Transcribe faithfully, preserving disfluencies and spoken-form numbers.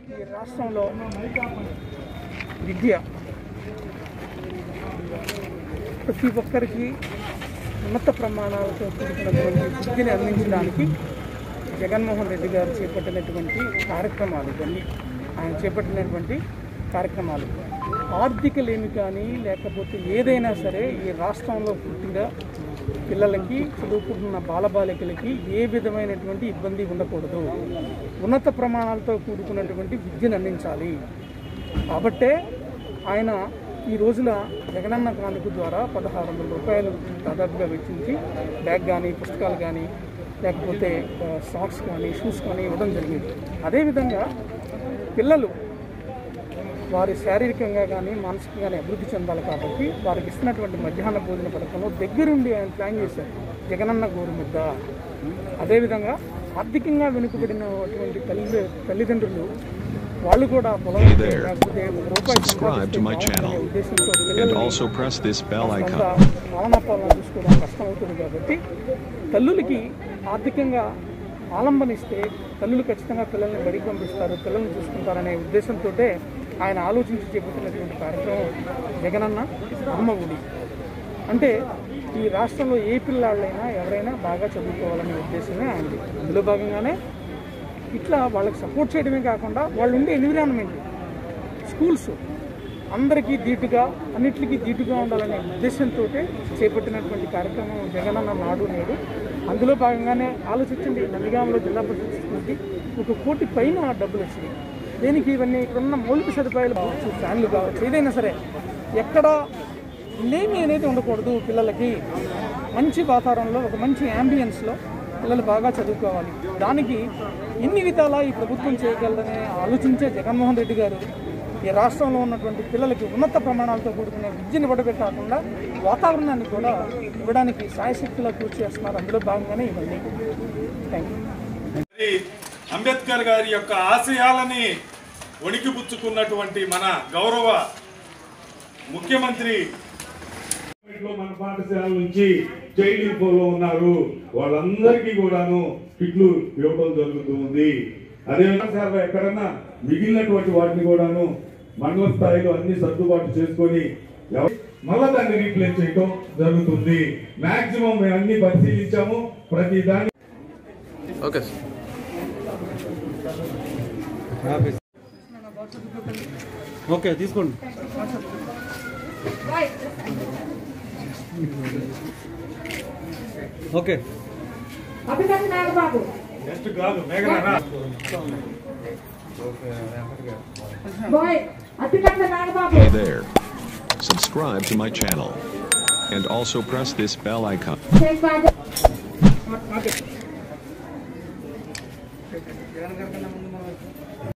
ఈ రాష్ట్రంలో విద్య ప్రతి ఒక్కరికి ఉన్నత ప్రమాణాలతో కూడుకున్నటువంటి విద్యని అందించడానికి జగన్మోహన్ రెడ్డి గారు చేపట్టినటువంటి కార్యక్రమాలు ఇవన్నీ ఆయన చేపట్టినటువంటి కార్యక్రమాలు ఆర్థిక లేమి కానీ లేకపోతే ఏదైనా సరే ఈ రాష్ట్రంలో పుట్టిన పిల్లలకి చదువుకుంటున్న బాలబాలికలకి ఏ విధమైనటువంటి ఇబ్బంది ఉండకూడదు, ఉన్నత ప్రమాణాలతో కూడుకున్నటువంటి విద్యను అందించాలి. కాబట్టే ఆయన ఈ రోజున జగనన్న కానుక ద్వారా పదహారు వందల రూపాయలు దాదాపుగా వెచ్చించి బ్యాగ్ కానీ పుస్తకాలు కానీ లేకపోతే సాక్స్ కానీ షూస్ కానీ ఇవ్వడం జరిగింది. అదేవిధంగా పిల్లలు వారి శారీరకంగా కానీ మానసికంగా కానీ అభివృద్ధి చెందాలి కాబట్టి వారికి ఇస్తున్నటువంటి మధ్యాహ్న భోజన పథకంలో దగ్గరుండి ఆయన ప్లాన్ చేశారు జగనన్న గోరుముద్ద. అదేవిధంగా ఆర్థికంగా వెనుకబడినటువంటి తల్లి తల్లిదండ్రులు వాళ్ళు కూడా పొలం లేకపోతే రూపాయి సంపాదించే ఉద్దేశంతో పాలనాపాలన చూసుకోవడం కష్టం అవుతుంది. కాబట్టి తల్లులకి ఆర్థికంగా ఆలంబన ఇస్తే తల్లులు ఖచ్చితంగా పిల్లల్ని బడికి పంపిస్తారు, పిల్లల్ని చూసుకుంటారనే ఉద్దేశంతో ఆయన ఆలోచించి చెబుతున్నటువంటి కార్యక్రమం జగనన్న అమ్మఒడి. అంటే ఈ రాష్ట్రంలో ఏ పిల్లాళ్ళైనా ఎవరైనా బాగా చదువుకోవాలనే ఉద్దేశమే ఆయనది. అందులో భాగంగానే ఇట్లా వాళ్ళకి సపోర్ట్ చేయడమే కాకుండా వాళ్ళు ఉండే ఎన్విరాన్మెంట్ స్కూల్స్ అందరికీ ధీటుగా అన్నిటికీ ధీటుగా ఉండాలనే ఉద్దేశంతో చేపట్టినటువంటి కార్యక్రమం జగనన్న నాడు నేడు. అందులో భాగంగానే ఆలోచించండి, నందిగామలో జిల్లా పరిషత్ స్కూల్కి ఒక కోటి పైన డబ్బులు వచ్చినాయి. దేనికి? ఇవన్నీ ఇక్కడున్న మౌలిక సదుపాయాలు కావచ్చు, ఫ్యాన్లు కావచ్చు, ఏదైనా సరే ఎక్కడ లేమి అనేది ఉండకూడదు. పిల్లలకి మంచి వాతావరణంలో ఒక మంచి యాంబియన్స్లో పిల్లలు బాగా చదువుకోవాలి. దానికి ఎన్ని విధాలా ఈ ప్రభుత్వం చేయగలదని ఆలోచించే జగన్మోహన్ రెడ్డి గారు ఈ రాష్ట్రంలో ఉన్నటువంటి పిల్లలకి ఉన్నత ప్రమాణాలతో కూడుకునే విద్యను ఇవ్వడమే కాకుండా వాతావరణాన్ని కూడా ఇవ్వడానికి సాయశక్తిలో కృషి చేస్తున్నారు. అందులో భాగంగానే ఇవన్నీ. Thank you. అంబేద్కర్ గారి యొక్క ఆశయాలని వణికిపుచ్చుకున్నటువంటి మన గౌరవ ముఖ్యమంత్రి మన పాఠశాల నుంచి జైలు పోలో ఉన్నారు, వాళ్ళందరికీ కూడాను కిట్లు ఇవ్వడం జరుగుతుంది. అదేవిధంగా ఎక్కడన్నా మిగిలినటువంటి వాటిని కూడాను మండల స్థాయిలో అన్ని సర్దుబాటు చేసుకొని మళ్ళా దాన్ని రీప్లేస్ చేయడం జరుగుతుంది. మాక్సిమం మేము అన్ని పరిశీలించాము. ప్రతి దాన్ని ఓకే ఓకే తీసుకోండి. ఓకే నెక్స్ట్ కాదు మేఘనా. Hey there. Subscribe to my channel. And also press this bell icon.